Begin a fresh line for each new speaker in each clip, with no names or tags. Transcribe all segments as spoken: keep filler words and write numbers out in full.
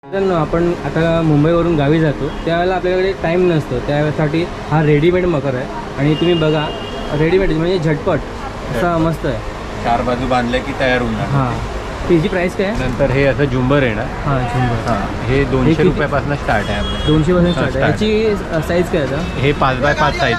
मित्रांनो, आपण आता मुंबईवरून गावी जातो त्यावेळेला आपल्याकडे टाईम नसतो, त्यासाठी हा रेडीमेड मकर आहे. आणि तुम्ही बघा, रेडीमेड म्हणजे झटपट असा मस्त आहे.
चार बाजू बांधले की तयार होऊन जाणार.
हां, त्याची प्राईस काय आहे?
नंतर हे असं झुंबर येणार.
हां, झुंबर.
हां, हे दोनशे रुपयापासून स्टार्ट आहे आपलं.
दोनशे पासून स्टार्ट आहे. याची साईज काय आहे?
हे पाच बाय पाच साईज.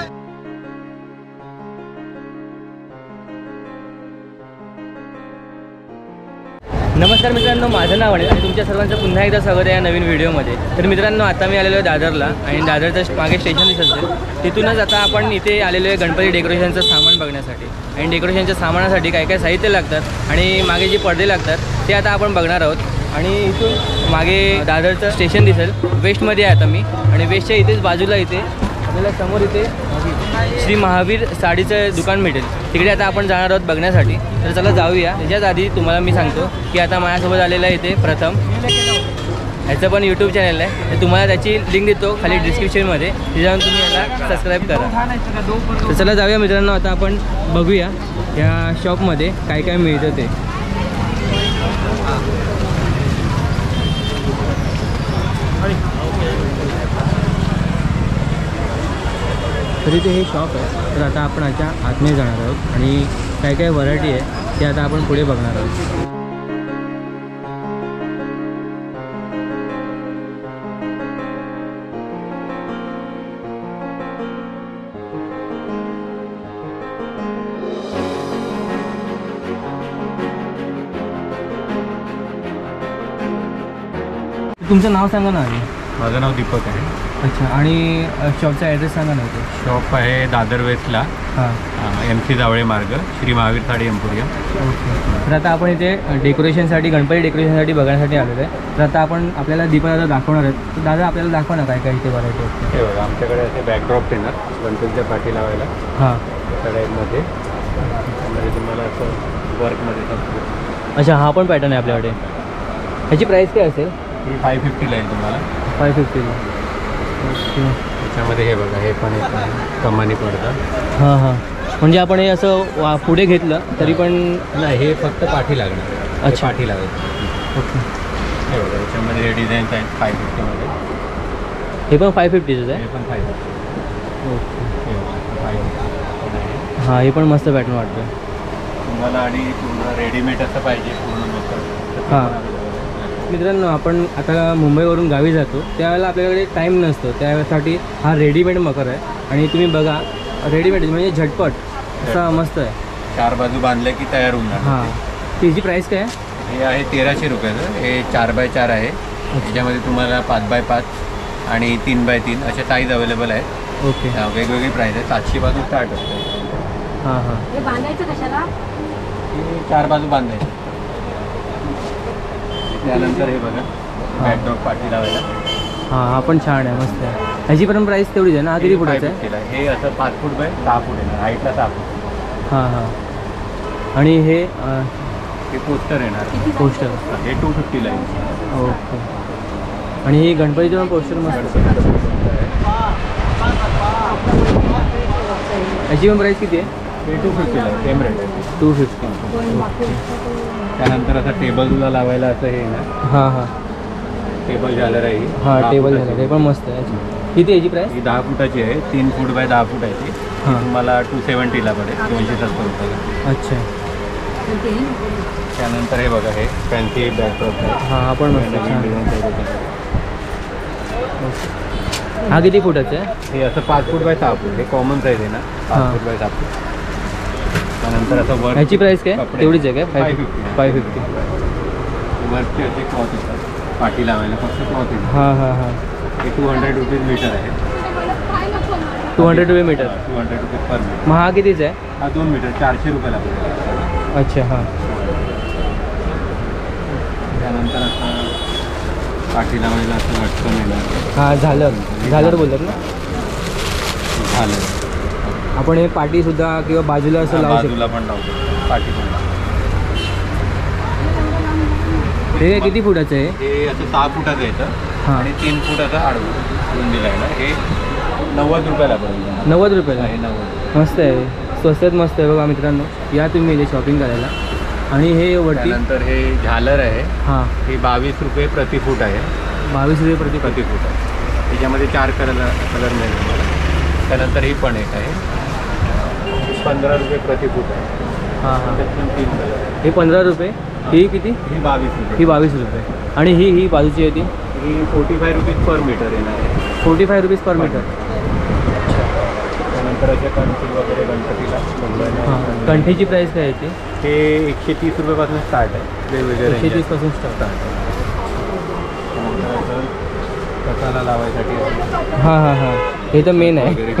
नमस्कार मित्रांनो, माझं नाव आहे आणि तुमच्या सर्वांचं पुन्हा एकदा स्वागत आहे या नवीन व्हिडिओमध्ये. तर मित्रांनो, आता मी आलेलो आहे दादरला आणि दादरचं मागे स्टेशन दिसत असेल, तिथूनच आता आपण इथे आलेलो आहे गणपती डेकोरेशनचं सामान बघण्यासाठी. आणि डेकोरेशनच्या सामानासाठी काय काय साहित्य लागतात आणि मागे जे पडदे लागतात ते आता आपण बघणार आहोत. आणि इथून मागे दादरचं स्टेशन दिसेल, वेस्टमध्ये आहे आता मी. आणि वेस्टच्या इथेच बाजूला इथे आपल्याला समोर इथे श्री महावीर साडीचं दुकान मिळेल, तिकडे आता आपण जाणार आहोत बघण्यासाठी. तर चला जाऊया. त्याच्याच आधी तुम्हाला मी सांगतो की आता माझ्यासोबत आलेलं आहे इथे प्रथम, ह्याचं पण यूट्यूब चॅनल आहे, तर तुम्हाला त्याची लिंक देतो खाली डिस्क्रिप्शनमध्ये, त्याच्यावर तुम्ही याला सबस्क्राईब करा. तर चला जाऊया मित्रांनो, आता आपण बघूया या शॉपमध्ये काय काय मिळतं ते. तर इथे हे शॉप आहे. तर आता आपण याच्या आतमध्ये जाणार आहोत आणि काय काय व्हरायटी आहे ते आता आपण पुढे बघणार आहोत. तुमचं नाव सांगा ना आधी.
माझं नाव दीपक आहे.
अच्छा, आणि शॉपचा ॲड्रेस सांगा ना. तो
शॉप आहे दादर वेस्टला,
हां,
एम सी जावळे मार्ग, श्री महावीर साडी एम्पोरियम.
ओके. तर आता आपण इथे डेकोरेशनसाठी, गणपती डेकोरेशनसाठी बघण्यासाठी आलेलो आहे. तर आता आपण आपल्याला दीपा दादा दाखवणार आहेत. तर दादा आपल्याला दाखवा ना काय काय इथे व्हरायटी असते.
हे बघा, आमच्याकडे असे बॅकड्रॉप येणार गणपतीच्या पाठी लावायला.
हां,
सगळ्यांमध्ये त्यामध्ये तुम्हाला असं वर्कमध्ये.
अच्छा, हा पण पॅटर्न आहे आपल्याकडे. ह्याची प्राईस काय असेल?
ही फाय फिफ्टीला येईल तुम्हाला.
फाय फिफ्टीला. ओके.
त्याच्यामध्ये हे बघा, हे पण एक कमानी पडतात.
हां हां, म्हणजे आपण हे असं वा पुढे घेतलं तरी पण
नाही, हे फक्त पाठी लागणार.
अच्छा,
पाठी लावायची.
ओके.
हे बघा, याच्यामध्ये हे डिझाईन्स आहेत फाय फिफ्टीमध्ये.
हे पण फाय फिफ्टीचंच आहे.
हे पण फाय फिफ्टी.
ओके.
हे बघा, फाय फिफ्टी.
हां, हे पण मस्त पॅटर्न वाटतं
तुम्हाला. आणि पूर्ण रेडीमेड असं पाहिजे पूर्ण मस्त.
हां मित्रांनो, आपण आता मुंबईवरून गावी जातो त्यावेळेला आपल्याकडे टाईम नसतो, त्यासाठी हा रेडीमेड मकर आहे. आणि तुम्ही बघा, रेडीमेड म्हणजे झटपट असा मस्त आहे.
चार बाजू बांधले की तयार होऊन जाणार.
हां, त्याची प्राईस काय आहे?
हे आहे तेराशे रुपयाचं. हे चार बाय चार आहे. त्याच्यामध्ये तुम्हाला पाच बाय पाच आणि तीन बाय तीन अशा साईज अवेलेबल आहेत.
ओके.
वेगवेगळी प्राईस आहे. सातशे बाजू स्टार्ट होते.
हां हां,
हे बांधायचं कशाला?
हे चार बाजू बांधायचे. त्यानंतर हे बघा, बॅकड्रॉप पाठी लावायला.
हां, हा पण छान आहे, मस्त आहे. ह्याची पण प्राईस तेवढीच आहे ना? हा किती फुटाचा आहे?
हे असं पाच फूट बाय सहा फूट येणार, हाईटला सहा फूट.
हां हां. आणि हे
हे पोस्टर येणार.
पोस्टर
हे टू फिफ्टीला येईल.
ओके. आणि हे गणपतीचं पण पोस्टर मस्त आहे. याची पण प्राईस किती आहे?
हे टू फिफ्टीला सेम रेट आहे.
Two fifty.
त्यानंतर असं टेबलला लावायला असं हे ना.
हां हां,
टेबल झालं आहे.
हां, टेबल झालं, ते पण मस्त आहे. किती याची प्राईस?
ही दहा फुटाची आहे. तीन फूट बाय दहा फूट आहे ती.
हां,
तुम्हाला टू सेवन्टीला पडेल, दोनशे सत्तर रुपयाला.
अच्छा.
त्यानंतर हे बघा, हे फॅन्सी बॅकड्रॉप आहे.
हां, हा पण मस्त आहे, छान. हा किती फुटाचा आहे?
हे असं पाच फूट बाय सहा फूट. हे कॉमन साईज आहे ना, पाच फूट बाय सहा फूट. त्यानंतर असं वर्क.
ह्याची प्राईस काय? तेवढीच आहे काय?
Five fifty.
Five fifty.
वरचे असे क्लॉथ येतात पाठी लावायला, फक्त क्लॉथ येतात.
हां हां हां.
हे टू हंड्रेड रुपीज मीटर आहे.
टू हंड्रेड रुपये metre.
Two hundred rupees per metre.
मग हा कितीचा आहे?
हा दोन मीटर चारशे रुपयाला पडेल.
अच्छा. हां,
त्यानंतर असं पाठी लावायला असं लटकन येणार.
हां, झालं झालं बोलतात ना.
झालं.
आपण हे पाठीसुद्धा किंवा बाजूला असं लावू शकतो.
बाजूला पण लावतो, पाठी पण लावतो.
हे किती फुटाचं आहे?
हे असं सहा फुटाचं येतं.
हां,
आणि तीन फुटाचं आडवं दोन दिलायला. हे नव्वद रुपयाला पडेल.
नव्वद रुपयाला
हे नव्वद.
मस्त आहे, स्वस्तात मस्त आहे बघा मित्रांनो. या तुम्ही इथे शॉपिंग करायला. आणि हे वरती
त्यानंतर हे झालर आहे.
हां,
हे बावीस रुपये प्रति फूट आहे.
बावीस रुपये प्रति
प्रति फूट आहे. त्याच्यामध्ये चार कलर कलर मिळेल तुम्हाला. त्यानंतर ही पण एक आहे पंधरा रुपये प्रति फूट आहे.
हां हां
त्यात पण तीन कलर आहे.
हे पंधरा रुपये. ही किती?
ही बावीस रुपये.
ही बावीस रुपये. आणि ही ही बाजूची आहे ती
ही forty five rupees per metre येणार आहे.
Forty five rupees per metre.
त्यानंतर असे कंठी वगैरे गणपतीला
हां कंठीची प्राईस काय आहे ती?
हे एकशे तीस रुपयापासून स्टार्ट आहे. वेगवेगळे
एकशे तीसपासून स्टार्ट.
कसाला लावायसाठी
हां हां हां हे तर मेन आहे.
वगैरे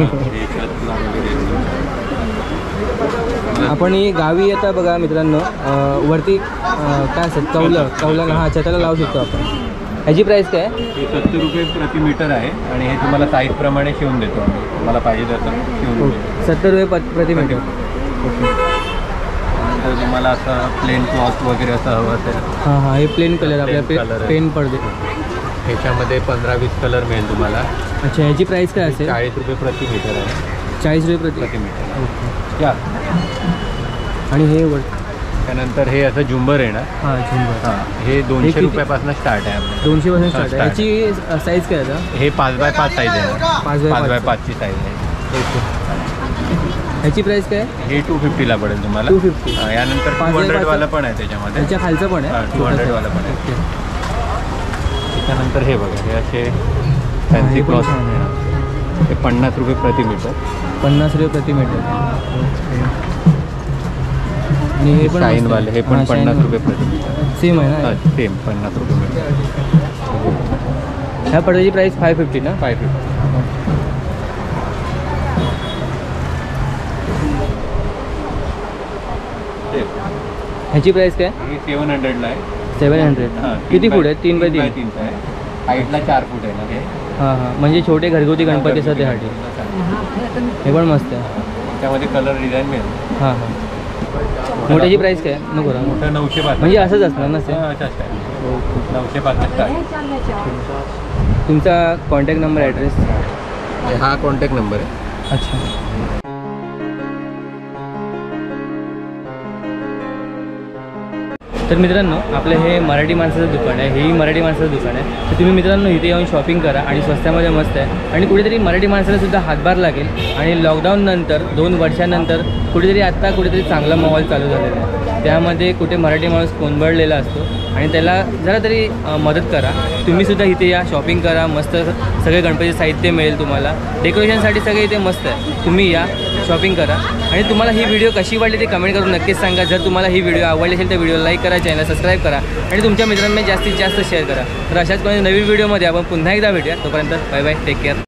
आपण ही गावी आता बघा मित्रांनो अं, वरती अं, काय असतात कौलं कौलं हां छताला लावू शकतो आपण. ह्याची प्राईस काय आहे?
हे सत्तर रुपये प्रति मीटर आहे आणि हे तुम्हाला साईजप्रमाणे शिवून देतो आम्ही. तुम्हाला पाहिजे तसं शिवून देतो.
सत्तर रुपये प- प्रति मीटर. ओके.
तर तुम्हाला असं प्लेन क्लॉथ वगैरे असं हवं असेल
हां हां हे प्लेन कलर आपल्या
Plain color आहे.
पेन पडदे.
ह्याच्यामध्ये पंधरा वीस कलर मिळेल तुम्हाला.
अच्छा ह्याची प्राईस काय असेल?
चाळीस रुपये प्रति मीटर आहे.
चाळीस रुपये प्रति.
प्रति मीटर
ओके.
या.
आणि हे वर
त्यानंतर हे असं झुंबर येणार.
हां झुंबर.
हां हे
हे
दोनशे
किती?
रुपयापासून स्टार्ट आहे आपलं.
दोनशे पासून
हां,
स्टार्ट आहे.
start.
ह्याची साईज काय आहे आता?
हे पाच बाय पाच साईज आहे.
पाच बाय
पाच बाय
पाच.
पाचची साईज आहे.
ओके. ह्याची प्राईस काय आहे?
हे टू फिफ्टीला पडेल तुम्हाला.
Two fifty.
हां, यानंतर
पाच
टू
बाय
हंड्रेड
पाच.
वाला पण आहे त्याच्यामध्ये.
ह्याच्या खालचं पण
हां,
आहे
टू हंड्रेड वाला पण आहे.
ओके.
त्याच्यानंतर हे बघा हे असे
हे
फॅन्सी
पण
क्लॉथ
छान आहे.
हे पन्नास रुपये प्रति मीटर.
पन्नास रुपये प्रति मीटर. आणि हे पण
शाईनवाले हे पण पन्नास रुपये प्रति मीटर.
सेम आहे ना?
हां सेम पन्नास रुपये मीटर.
ह्या पडद्याची प्राईस फाय फिफ्टी ना?
Five fifty.
ह्याची प्राईस काय?
हे सेवन हंड्रेडला आहे.
Seven hundred.
हां,
किती
तीन
फूट
बाय-
आहे? तीन बाय तीन.
तीनचं आहे. हाईटला चार फूट आहे ना हे.
हां हां म्हणजे छोटे घरगुती गणपती असतात त्यासाठी. हे पण मस्त आहे.
त्यामध्ये कलर डिझाईन मिळेल.
हां हां मोठ्याची प्राईस काय? नको ना
मोठं नऊशे पाच.
म्हणजे असंच असणार ना सेम?
अच्छा नऊशे पाच स्टार्ट.
तुमचा कॉन्टॅक्ट नंबर ॲड्रेस?
हा कॉन्टॅक्ट नंबर आहे.
अच्छा. तर मित्रांनो आपलं हे मराठी माणसाचं दुकान आहे. हेही मराठी माणसाचं दुकान आहे. तर तुम्ही मित्रांनो इथे येऊन शॉपिंग करा आणि स्वस्तामध्ये मस्त आहे. आणि कुठेतरी मराठी माणसाला सुद्धा हातभार लागेल. आणि लॉकडाऊननंतर दोन वर्षानंतर कुठेतरी आत्ता कुठेतरी चांगला माहोल चालू झालेला आहे. त्यामध्ये कुठे मराठी माणूस कोंबडलेला असतो आणि त्याला जरा तरी अ, मदत करा. तुम्हीसुद्धा इथे या शॉपिंग करा. मस्त सगळे गणपतीचे साहित्य मिळेल तुम्हाला. डेकोरेशनसाठी सगळे इथे मस्त आहे. तुम्ही या शॉपिंग करा. आणि तुम्हाला ही व्हिडिओ कशी वाटली ते कमेंट करून नक्कीच सांगा. जर तुम्हाला ही व्हिडिओ आवडली असेल तर व्हिडिओ लाईक करा, चॅनल सबस्क्राईब करा आणि तुमच्या मित्रांना जास्तीत जास्त शेअर करा. तर अशाच कोणी नवीन व्हिडिओमध्ये आपण पुन्हा एकदा भेटूया. तोपर्यंत बाय बाय, टेक केअर.